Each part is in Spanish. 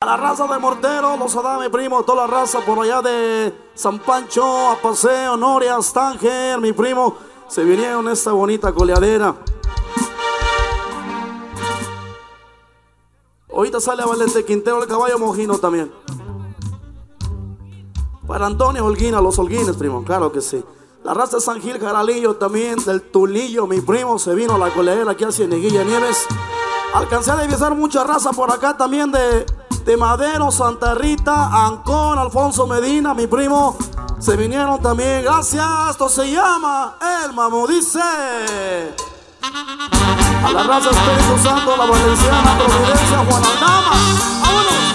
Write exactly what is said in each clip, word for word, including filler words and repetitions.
A la raza de Mortero, los Adá, mi primo, toda la raza por allá de San Pancho, a Paseo, Norias, Tánger, mi primo, se vinieron esta bonita coleadera. Ahorita sale a Valente Quintero, el caballo mojino también. Para Antonio Holguina, los Holguines, primo, claro que sí. La raza de San Gil, Jaralillo también, del Tulillo, mi primo, se vino a la coleadera aquí hacia Neguilla Nieves. Alcancé a divisar mucha raza por acá también de... de Madero, Santa Rita, Ancón, Alfonso Medina, mi primo, se vinieron también, gracias. Esto se llama El Mamú, dice. A la raza Espíritu Santo, la Valenciana, Providencia, Juan Aldama, vámonos.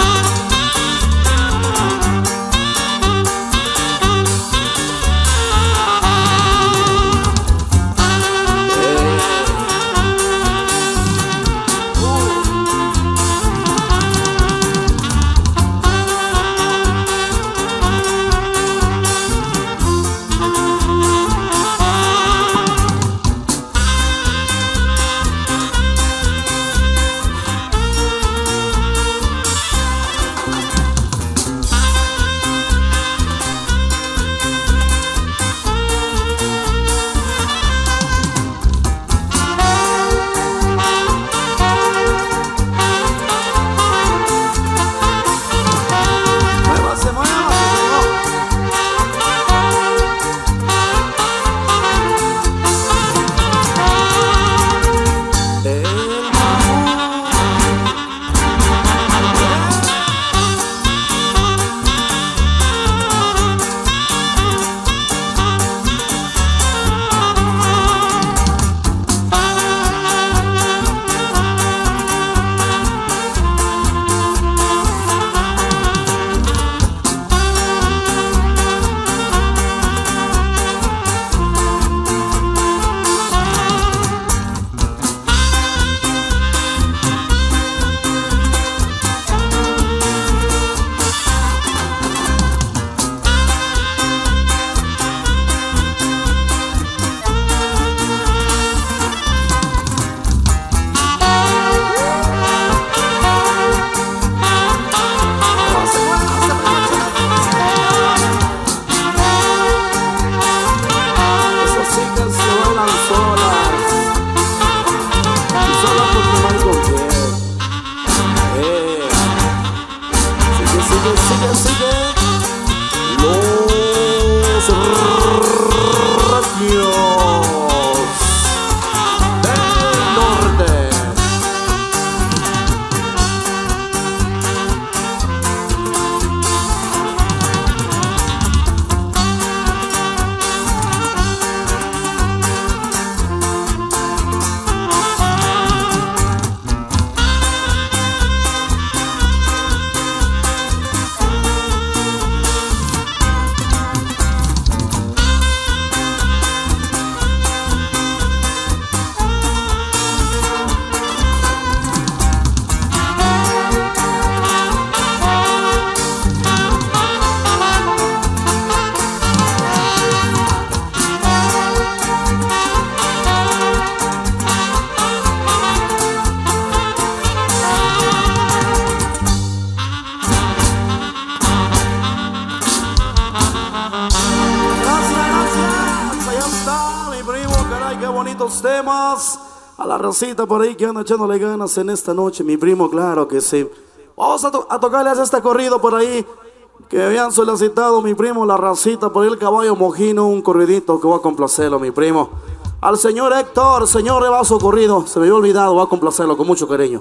Temas a la racita por ahí que anda echándole ganas en esta noche, mi primo, claro que sí. Vamos a, to a tocarles este corrido por ahí que habían solicitado, mi primo, la racita por ahí, el caballo mojino, un corridito que va a complacerlo, mi primo. Al señor Héctor, señor Rebaso corrido, se me había olvidado, va a complacerlo con mucho cariño.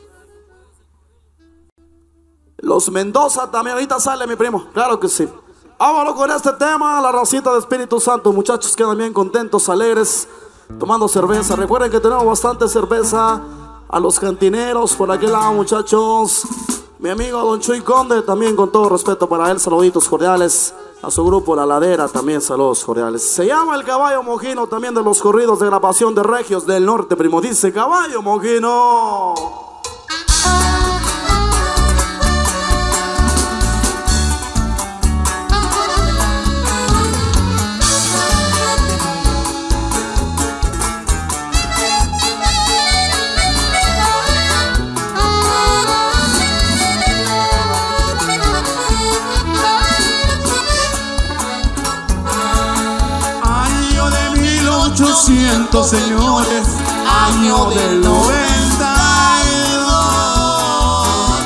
Los Mendoza también, ahorita sale, mi primo, claro que sí. Vámonos con este tema, la racita de Espíritu Santo, muchachos, quedan bien contentos, alegres, tomando cerveza. Recuerden que tenemos bastante cerveza. A los cantineros por aquel lado, muchachos. Mi amigo Don Chuy Conde, también con todo respeto para él, saluditos cordiales. A su grupo La Ladera también saludos cordiales. Se llama El Caballo Mojino, también de los corridos de grabación de Regios del Norte, primo. Dice Caballo Mojino. nacimiento, señores, año del noventa y dos.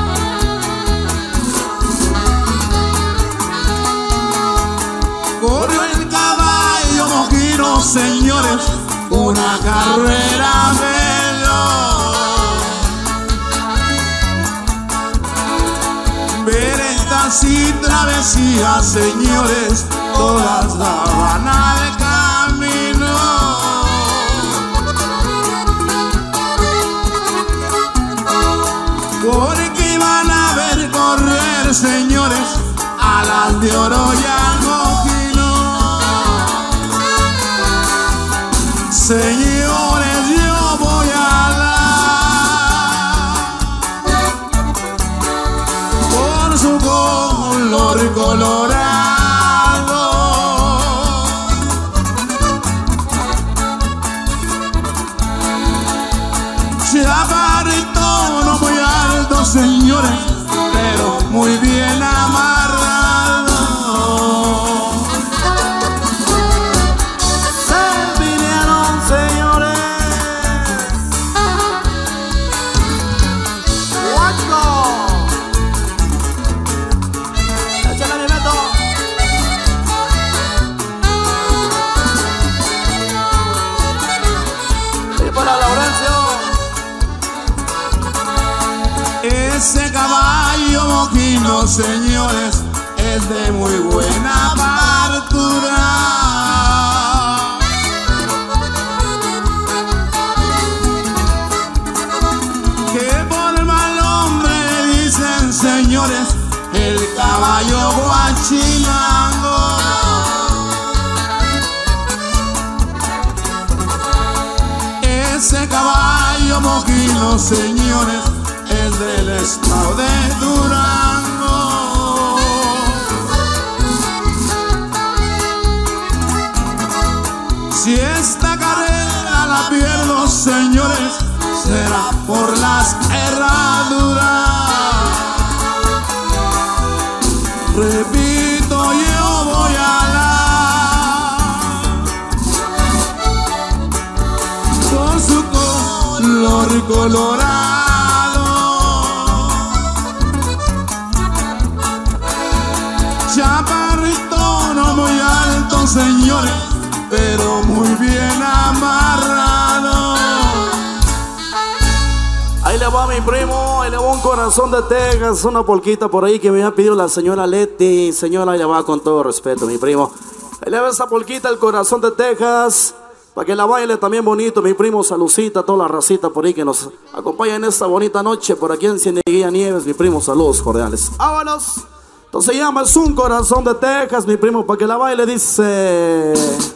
Corrió el caballo Moquino, señores, una carrera veloz. Veredas y travesías, señores, todas daban al camino. Porque iban a ver correr, señores, alas de oro y Moquino. Señores, yo voy a la por su color colorado. Chaparrito, no muy alto, señores, pero muy bien amarrado. Se vinieron, señores. ¡Guacho! Échale mi Beto. Y para Laurencio. Ese caballo Moquino, señores, es de muy buena partura. Que por mal hombre dicen, señores, el caballo guachilango. Ese caballo Moquino, señores, es del estado de Durango. Si esta carrera la pierdo, señores, será por las herraduras. Repito, yo voy a la con su color colorado. Chaparrito, no muy alto, señores, pero muy bien amarrado. Ahí le va mi primo, ahí le va un corazón de Texas, una polquita por ahí que me había pedido la señora Leti. Señora, ahí le va con todo respeto, mi primo. Ahí le va esa polquita, el corazón de Texas, para que la baile también bonito, mi primo. Salucita, toda la racita por ahí que nos acompaña en esta bonita noche por aquí en Cieneguilla Nieves, mi primo. Saludos cordiales. ¡Vámonos! Entonces se llama Es un corazón de Texas, mi primo, para que la baile, dice.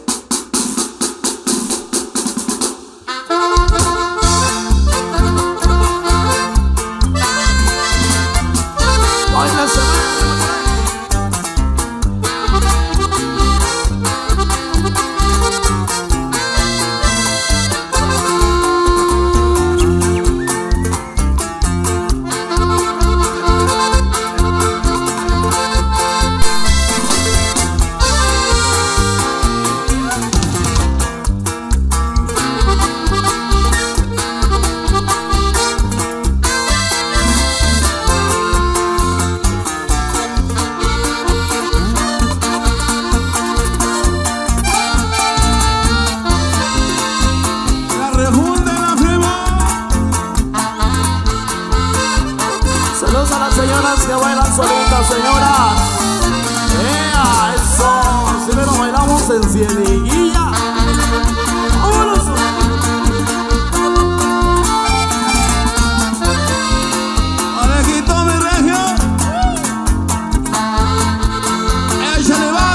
Saludos a las señoras que bailan solitas, señoras. ¡Ea, eso! Si me lo bailamos en Cieneguilla. ¡Vámonos! Orejito, mi regio. Échale, va.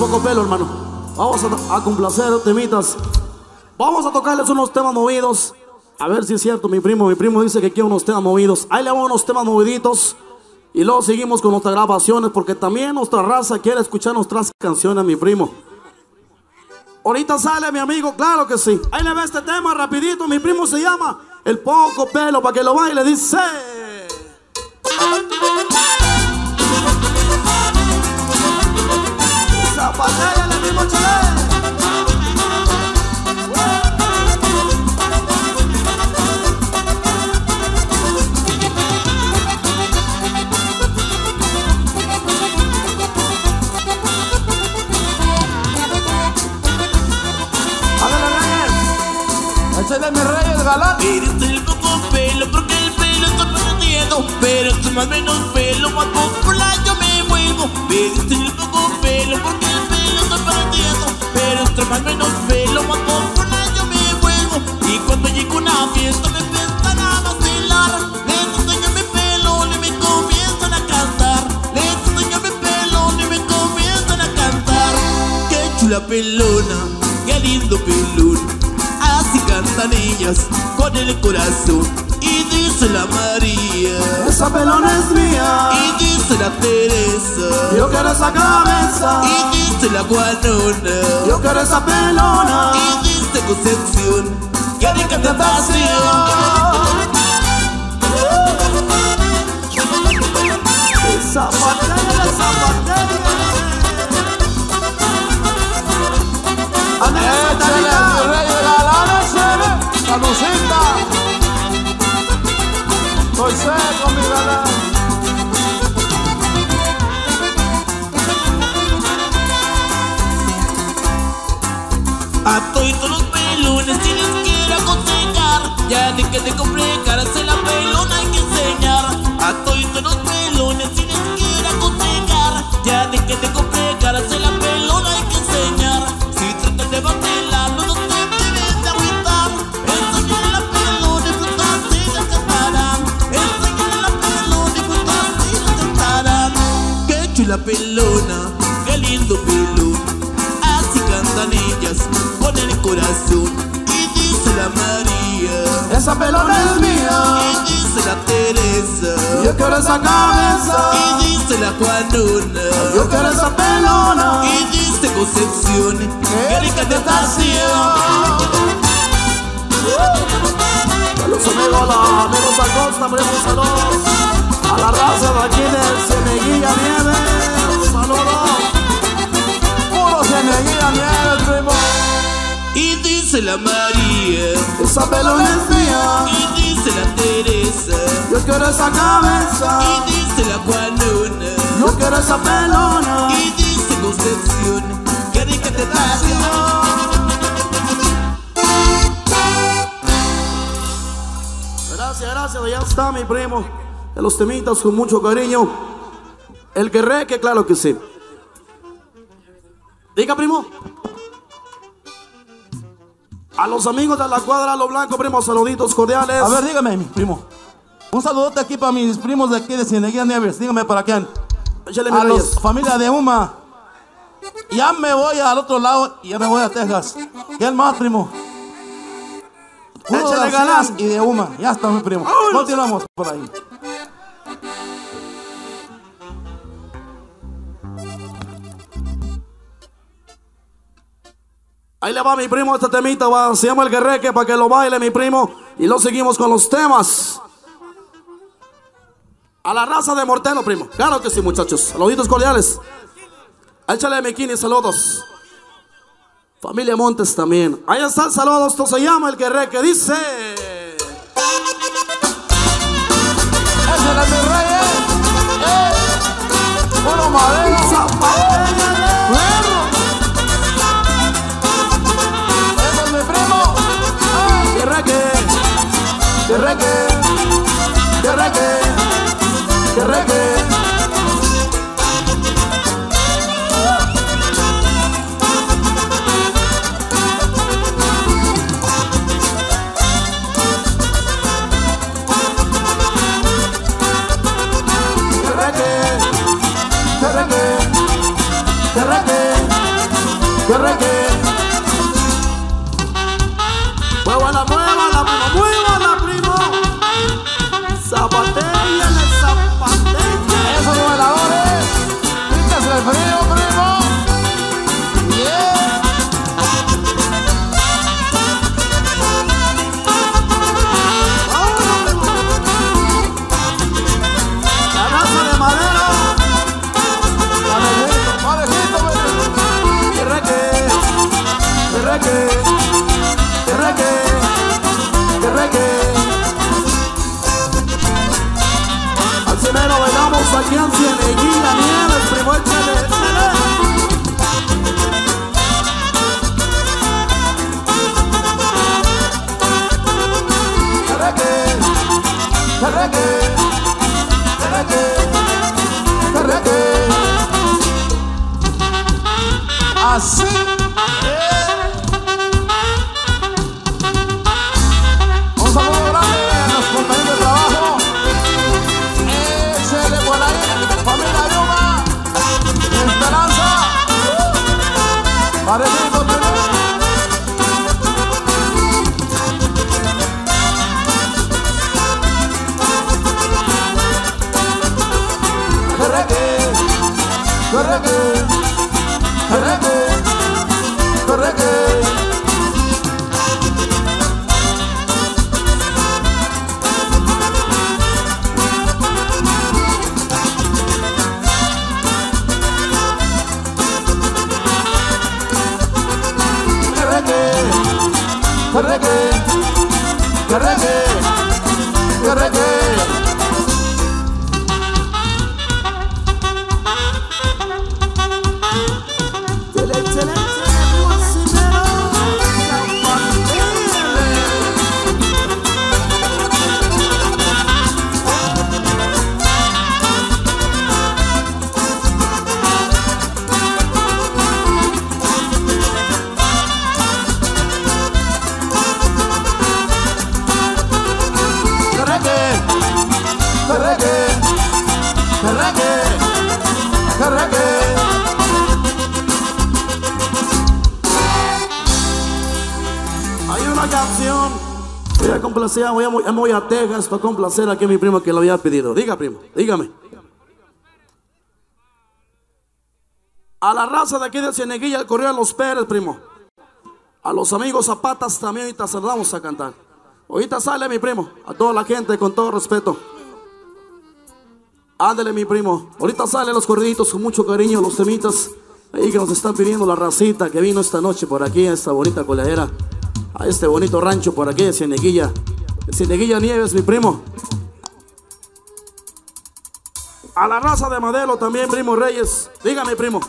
poco pelo, hermano. Vamos a, a complacer temitas. Vamos a tocarles unos temas movidos. A ver si es cierto, mi primo. Mi primo dice que quiere unos temas movidos. Ahí le vamos unos temas moviditos. Y luego seguimos con nuestras grabaciones, porque también nuestra raza quiere escuchar nuestras canciones, mi primo. Ahorita sale mi amigo, claro que sí. Ahí le ve este tema rapidito. Mi primo se llama El Poco Pelo, para que lo baile. Dice... Zapatella, el mismo chale. Échale mi rey el galán. Eres el poco pelo porque el pelo está perdiendo, pero tú más menos pelo, más popular yo me vuelvo. Eres el poco pelo porque el pelo está perdiendo, pero tú más menos pelo, más popular yo me vuelvo. Y cuando llego a una fiesta me empiezan a vacilar, les enseño mi pelo y me comienzan a cantar. Les enseño mi pelo y me comienzan a cantar. Qué chula pelona, qué lindo pelón. Así cantan ellas con el corazón. Y dice la María, esa pelona es mía. y dice la Teresa, Yo quiero esa cabeza. y dice la Juanona, Yo quiero esa pelona. y dice Concepción, que rica tentación. Zapatella, zapatella. Échale mi rey el galán, échale. Salucita. Soy seco, mi galán. A todos los pelones si les quiero aconsejar, ya de que te compré caras en la pelona hay que enseñar. A todos los pelones si les quiero aconsejar, ya de que te compré caras en la pelona hay que enseñar. Si tratan de vacilarlo no te debes de agüitar. Enséñale la pelona y pues así la cantarán. Enséñale la pelona y pues así la cantarán. Qué chula pelona, qué lindo pelón. Así cantan ellas con el corazón. Y dice la María, Esa pelona es mía. y dice la Teresa, Yo quiero esa cabeza. y dice la Juanona, Yo quiero esa pelona. y dice Concepción, que rica tentación. Saludos amigos, la amigos Acosta, primos, saludos a la raza de aquí del Cieneguilla Nieves. Saludos. Puro Cieneguilla Nieves, primo. Y dice la María, Esa pelona es mía. y dice la Teresa, Yo quiero esa cabeza. y dice la Juanona, Yo quiero esa pelona. y dice Concepción, que rica tentación. Gracias, gracias, ya está mi primo. De los temitas con mucho cariño. El que reque, claro que sí. Diga, primo. A los amigos de la cuadra Lo Blanco, primo, saluditos cordiales. A ver, dígame, mi primo. Un saludote aquí para mis primos de aquí de Cieneguilla Nieves. Dígame para quién. Échale, mi A Reyes. los familia de Uma. Ya me voy al otro lado y ya me voy a Texas. ¿Quién más, primo? Uno Échale, de galán. Garcías y de Uma. Ya está, mi primo. Continuamos por ahí. Ahí le va mi primo este temita, va, se llama El Guerreque, para que lo baile mi primo. Y lo seguimos con los temas. A la raza de Mortelo, primo. Claro que sí, muchachos. Saluditos cordiales. Échale Mikini, saludos. Familia Montes también. Ahí está el saludo, esto se llama El Guerreque, dice. Échale, mi rey, eh. Eh. Puro madero. Perro. Ese es mi primo. Ah. Guerreque, Guerreque, Guerreque, Guerreque. Guerreque, reggae, reggae, reggae. Así. Un saludo grande a los compañeros de trabajo. Échele por ahí, familia Yuma, Esperanza, Parecito Perú. Reggae, reggae, reggae, reggae. Reggae, reggae, reggae. El excelente cocinero, hay una canción. Voy a complacer, voy a, voy a, voy a Texas para complacer aquí a mi primo que lo había pedido. Diga, primo, dígame. A la raza de aquí de Cieneguilla, el Correo de los Pérez, primo. A los amigos Zapatas también ahorita saludamos a cantar. Ahorita sale mi primo, a toda la gente con todo respeto. Ándale mi primo, ahorita salen los corriditos con mucho cariño, los temitas ahí que nos están pidiendo la racita que vino esta noche por aquí a esta bonita coladera, a este bonito rancho por aquí de Cieneguilla. Cieneguilla Nieves, mi primo. A la raza de Madelo también, primo Reyes. Dígame, primo.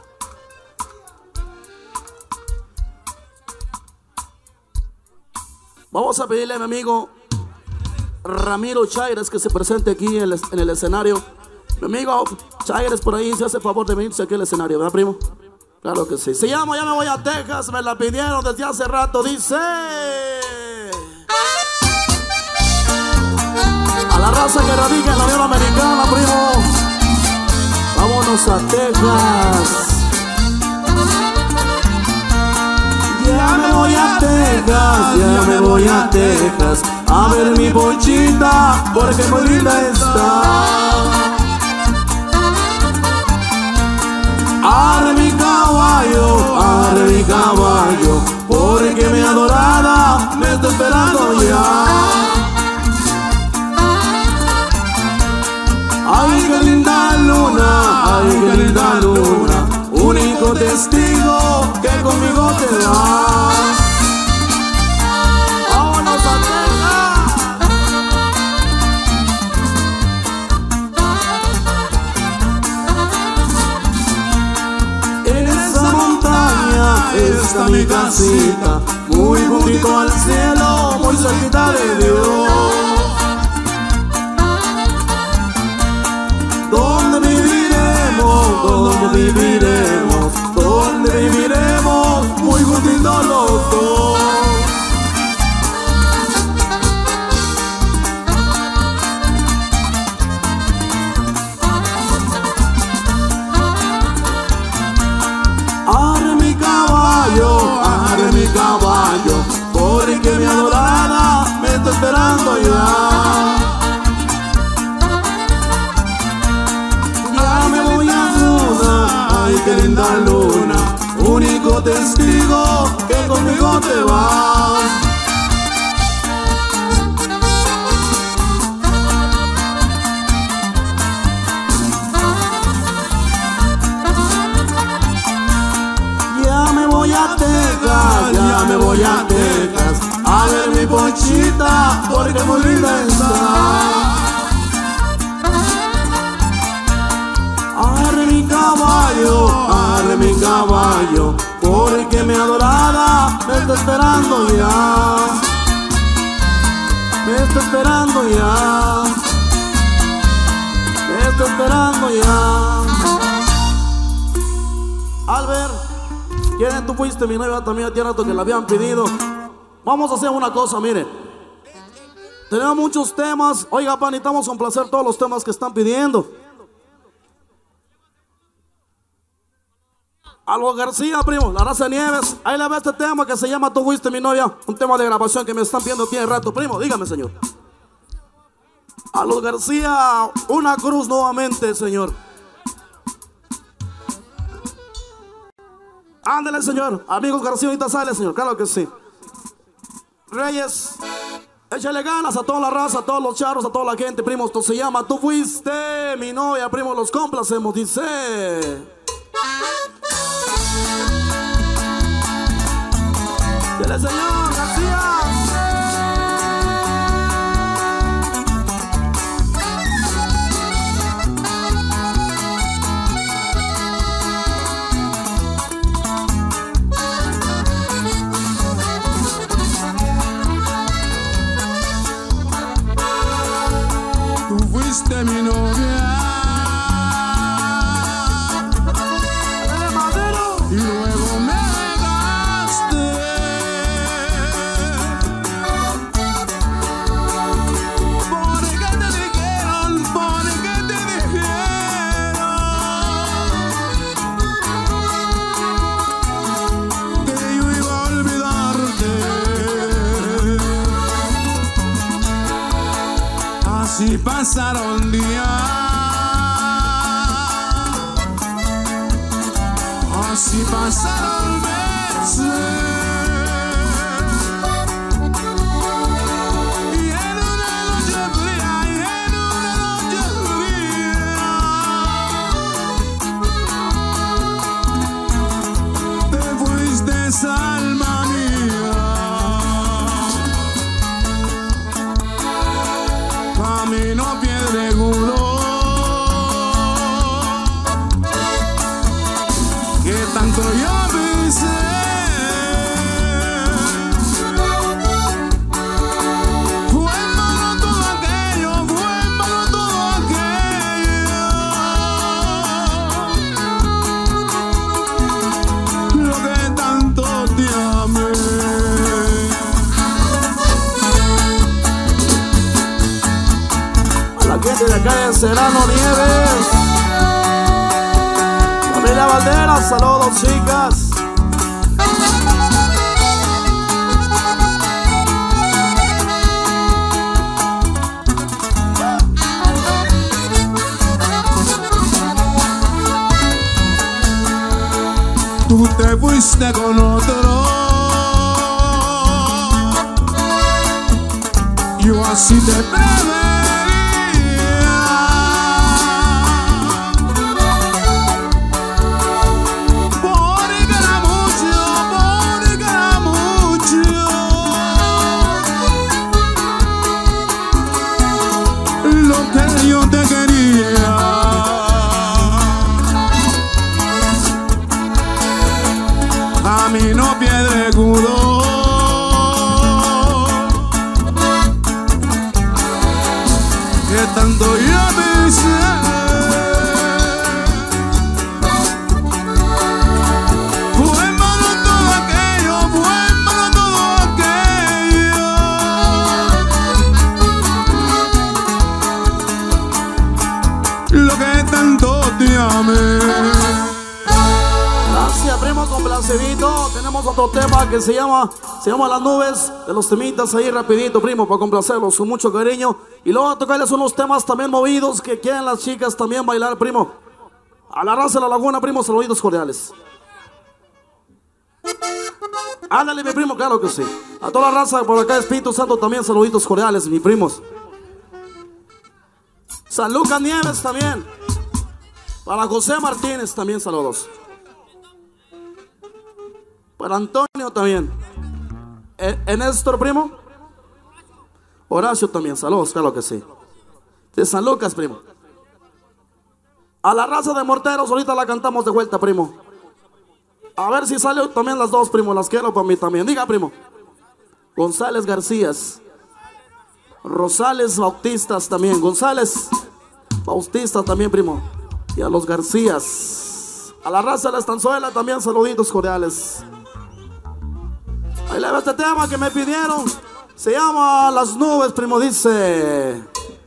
Vamos a pedirle a mi amigo Ramiro Chaires que se presente aquí en el, en el escenario. Mi amigo Chaires por ahí se hace favor de venirse aquí al escenario, ¿verdad, primo? Claro que sí. Se llama Ya me voy a Texas, me la pidieron desde hace rato, dice. A la raza que radica en la Unión Americana, primo. Vámonos a Texas. Ya me voy a Texas, ya me voy a Texas a ver mi ponchita, porque muy linda está. Arre mi caballo, arre mi caballo, porque mi adorada me está esperando ya. Ay, qué linda luna, ay, qué linda luna, único testigo que conmigo te vas. ¡Vámonos a Texas! En esa montaña está mi casita, muy juntito al cielo, muy cerquita de Dios. ¿Dónde viviremos? ¿Dónde viviremos? ¿Dónde viviremos? Muy juntitos los dos. Arre mi caballo, arre mi caballo, porque mi adorada me está esperando ya. Ay, qué linda luna, único testigo que conmigo te vas. Ya me voy a Texas, ya me voy a Texas a ver mi ponchita, porque muy linda está. Arre mi caballo, arre mi caballo, porque mi adorada me está esperando ya. Me está esperando ya. ¿Quieren? Tú fuiste mi novia también, tiene rato que la habían pedido. Vamos a hacer una cosa, miren. Tenemos muchos temas. Oiga, pa, necesitamos complacer todos los temas que están pidiendo. Algo García, primo, la raza de Nieves. Ahí le ve este tema que se llama Tú fuiste mi novia. Un tema de grabación que me están pidiendo tiene rato, primo. Dígame, señor. A los García, una cruz nuevamente, señor. Ándale, señor. Amigos García, ahorita sale, señor. Claro que sí. Reyes, échale ganas a toda la raza, a todos los charros, a toda la gente, primo. Esto se llama Tú fuiste mi novia, primo. Los complacemos, dice. Dile, señor García. Tú fuiste mi novia y luego me dejaste. ¿Por qué te dijeron? ¿Por qué te dijeron que yo iba a olvidarte? Así pasaron días, así pasaron meses, y en una noche fría, y en una noche fría, te fuiste, alma mía. Camino piedregudo, que tanto yo pisé. Fue en vano todo aquello, fue en vano todo aquello, lo que tanto te amé. La gente de acá de Serrano Nieves, familia Valderas, saludos, chicas. Tú te fuiste con otro, yo así te preveía. Porque era mucho, porque era mucho lo que yo te quería. Camino piedregudo, que tanto yo pisé. Fue en vano todo aquello, fue en vano todo aquello, lo que tanto te amé. Gracias, primo, complacidito. Tenemos otro tema que se llama Se llama Las Nubes, de los temitas ahí rapidito, primo, para complacerlos con mucho cariño. Y luego a tocarles unos temas también movidos que quieren las chicas también bailar, primo. A la raza de la laguna, primo, saluditos cordiales. Ándale, mi primo, claro que sí. A toda la raza por acá de Espíritu Santo también saluditos cordiales, mis primos. San Lucas Nieves también. Para José Martínez también saludos. Para Antonio también. ¿En Néstor, primo? Horacio también, saludos, claro que sí. De San Lucas, primo. A la raza de morteros, ahorita la cantamos de vuelta, primo. A ver si sale también las dos, primo. Las quiero para mí también. Diga, primo. González Garcías. Rosales Bautistas también. González Bautistas también, primo. Y a los Garcías. A la raza de la estanzuela también saluditos cordiales. Ahí le va este tema que me pidieron. Se llama Las Nubes, primo, dice.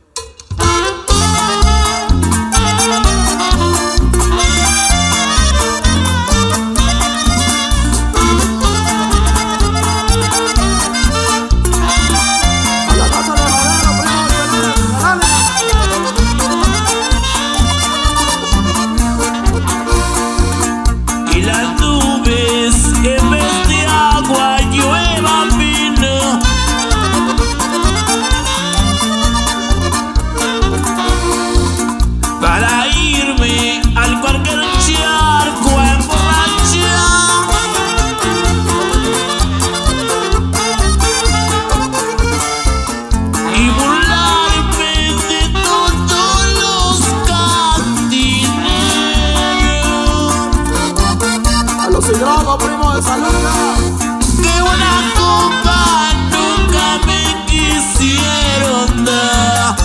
Primo de Saluda, que una copa nunca me quisieron dar.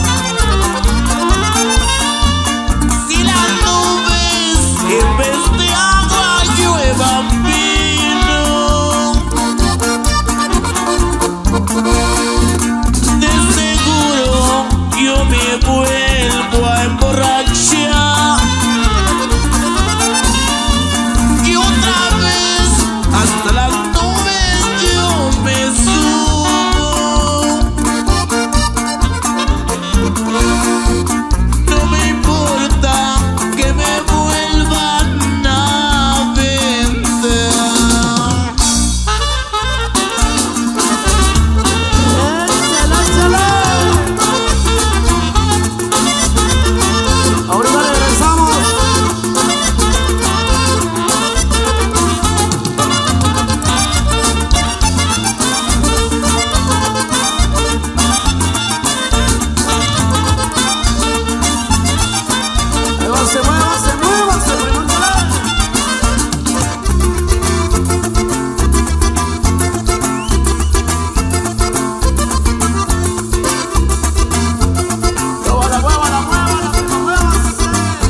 Si las nubes en vez de agua lluevan vino, de seguro yo me vuelvo a emborrachar. Hasta las nubes yo me subo. No me importa que me vuelvan a vender. Ahorita regresamos. Se mueva, se mueva, se mueva. Mueva, la mueva, la mueva, la prima, muévase.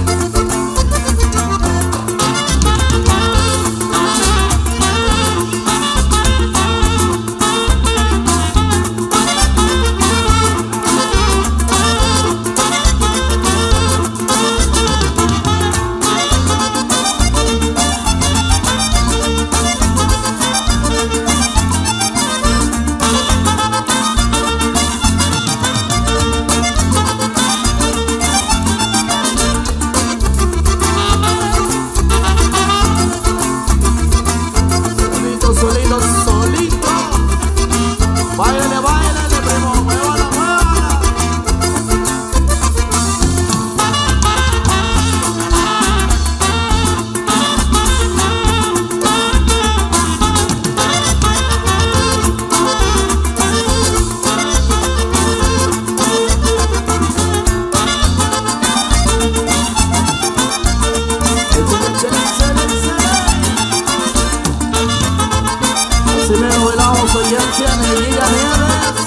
Solito, solito. Báilale, báilale, primo. Muévala, muévala. Si me lo bailamos hoy en Cian y Villa Nieves.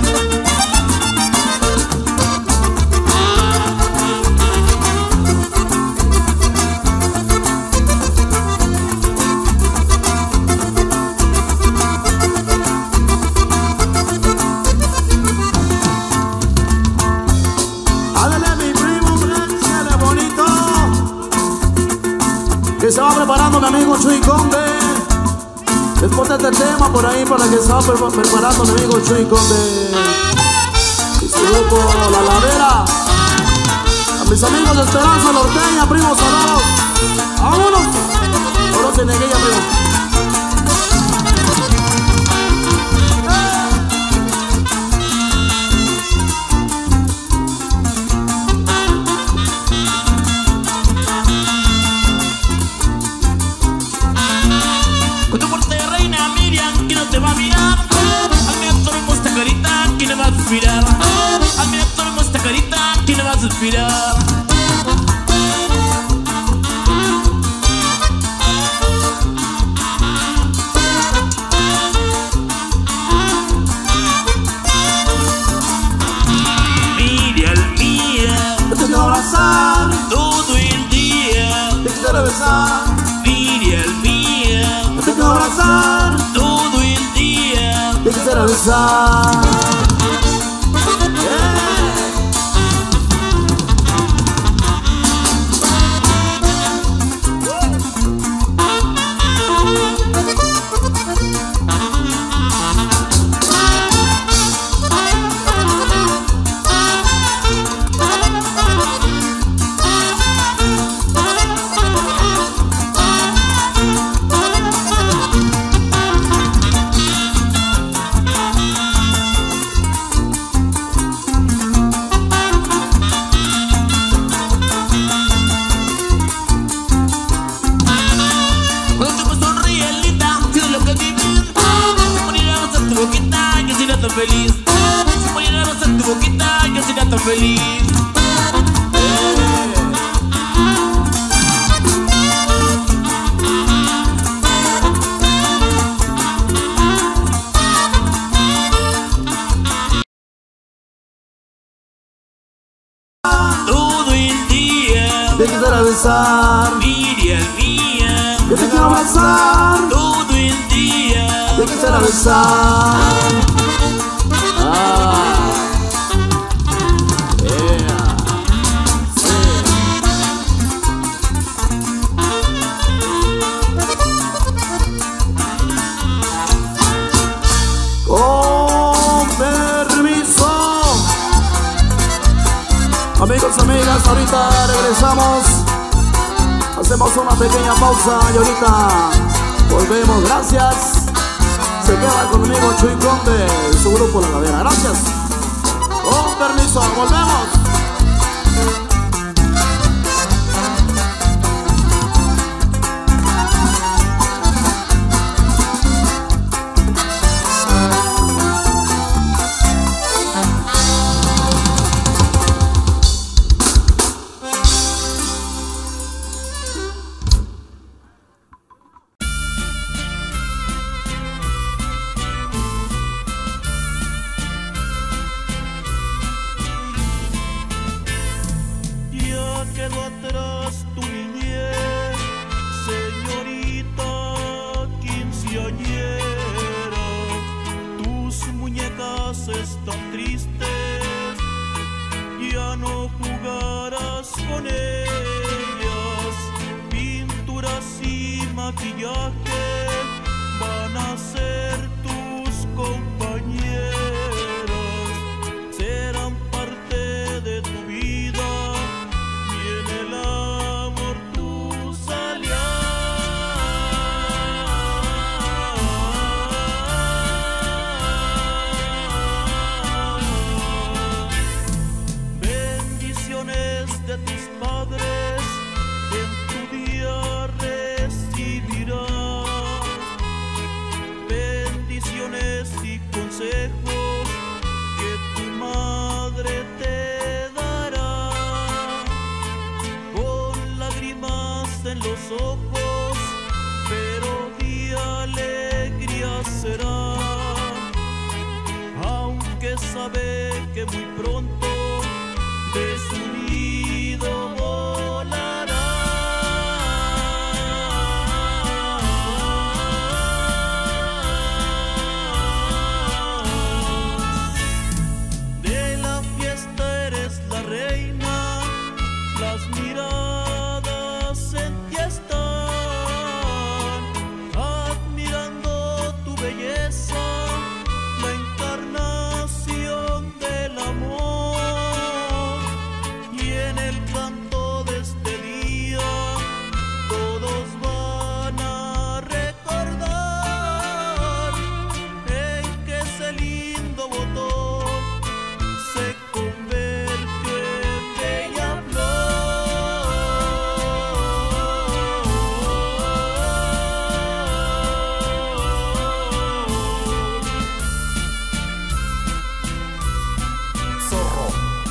Háblale mi primo, échale bonito. Que se va preparando mi amigo Chuy Conde. Después de este tema por ahí para que se va preparando mi amigo Chuy Conde y su grupo La Ladera. A mis amigos de Esperanza Norteña, primos, saludos. ¡Vámonos! Ahora se negué, amigo. Te va a mirar, a mi actor esta carita, ¿quién le va a suspirar? A mi actor esta carita, ¿quién le va a suspirar? Miriam mía, te quiero abrazar todo el día, te quiero besar. besar. Feliz, si poniera rosa en tu boquita, yo sería tan feliz. Todo el día te quisiera besar, Miriam mía, que te quiero abrazar. Todo el día te quisiera besar. Amigos, amigas, ahorita regresamos. Hacemos una pequeña pausa y ahorita volvemos. Gracias. Se queda conmigo Chuy Conde y su grupo La Ladera. Gracias. Con permiso, volvemos. Quedó atrás tu niñez, señorita quinceañera. Tus muñecas están tristes, ya no jugarás con ellas. Pinturas y maquillaje van a ser tus compañeras, serán parte de tu vida. De tus padres en tu día recibirás bendiciones y consejos que tu madre te dará, con lágrimas en los ojos, pero de alegría será, aunque sabe que muy pronto de su nido volará. De la fiesta eres la reina, las miradas en ti están, admirando tu belleza, la encarnación del amor. En el canto de este día todos van a recordar en que ese lindo botón se convierte en bella flor. Zorro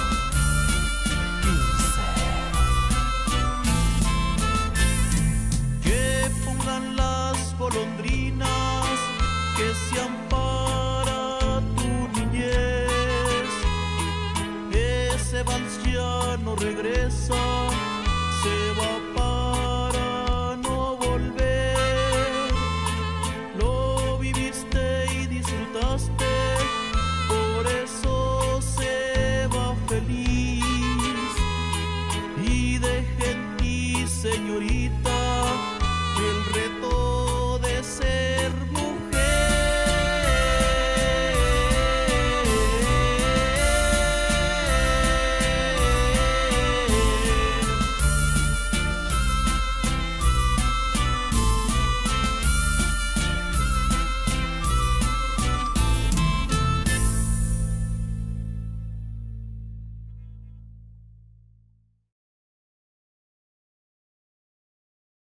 golondrinas que sean para tu niñez. Ese vals ya no regresa,